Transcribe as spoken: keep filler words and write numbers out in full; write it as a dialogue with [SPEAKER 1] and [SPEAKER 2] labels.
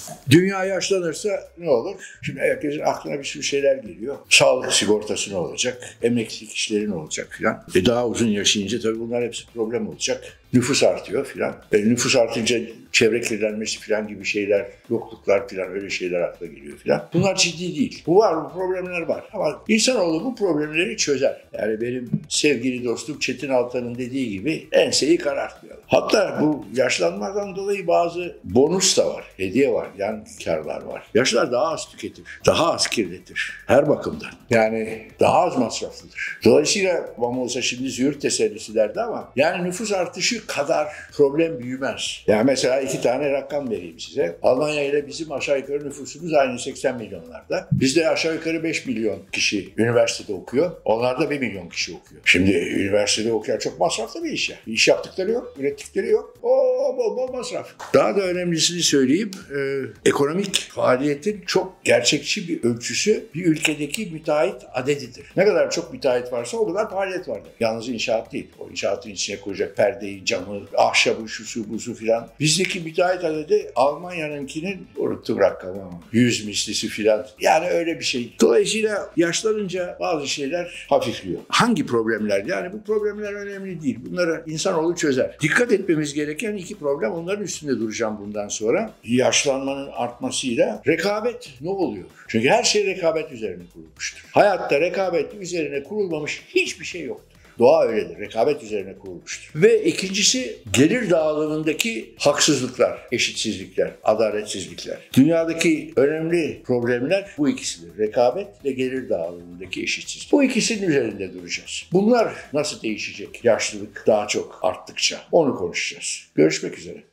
[SPEAKER 1] Dünya yaşlanırsa ne olur? Şimdi herkesin aklına bir sürü şeyler geliyor. Sağlık sigortası ne olacak? Emeklilik işleri ne olacak filan. E daha uzun yaşayınca tabii bunlar hepsi problem olacak. Nüfus artıyor filan. E nüfus artınca çevre kirlenmesi filan gibi şeyler, yokluklar filan öyle şeyler akla geliyor filan. Bunlar ciddi değil. Bu var, bu problemler var. Ama insanoğlu bu problemleri çözer. Yani benim sevgili dostum Çetin Altan'ın dediği gibi enseyi karartmayalım. Hatta bu yaşlanmadan dolayı bazı bonus da var, hediye var, yan karlar var. Yaşlılar daha az tüketir, daha az kirletir her bakımdan. Yani daha az masraflıdır. Dolayısıyla babam olsa şimdi züğürt tesellisi derdi ama yani nüfus artışı kadar problem büyümez. Yani mesela iki tane rakam vereyim size. Almanya ile bizim aşağı yukarı nüfusumuz aynı seksen milyonlarda. Bizde aşağı yukarı beş milyon kişi üniversitede okuyor. Onlarda bir milyon kişi okuyor. Şimdi üniversitede okuyan çok masraflı bir iş ya. İş yaptıkları yok, ürettikleri yok. Oo, bol bol masraf. Daha da önemlisini söyleyeyim. E, ekonomik faaliyetin çok gerçekçi bir ölçüsü bir ülkedeki müteahhit adedidir. Ne kadar çok müteahhit varsa o kadar faaliyet vardır. Yalnız inşaat değil. O inşaatın içine koyacak perdeyi, camı, ahşabı, şusu, busu filan. Bizdeki müteahhit adedi Almanya'nınkinin unuttum rakamı ama yüz mislisi filan. Yani öyle bir şey. Dolayısıyla yaşlanınca bazı şeyler hafifliyor. Hangi problemler? Yani bu problemler önemli değil. Bunları insanoğlu çözer. Dikkat etmemiz gereken iki problem. Onların üstünde duracağım bundan sonra. Yaşlanmanın artmasıyla rekabet ne oluyor? Çünkü her şey rekabet üzerine kurulmuştur. Hayatta rekabet üzerine kurulmamış hiçbir şey yoktur. Doğa öyledir. Rekabet üzerine kurulmuştur. Ve ikincisi gelir dağılımındaki haksızlıklar, eşitsizlikler, adaletsizlikler. Dünyadaki önemli problemler bu ikisidir. Rekabet ve gelir dağılımındaki eşitsizlik. Bu ikisinin üzerinde duracağız. Bunlar nasıl değişecek yaşlılık daha çok arttıkça? Onu konuşacağız. Görüşmek üzere.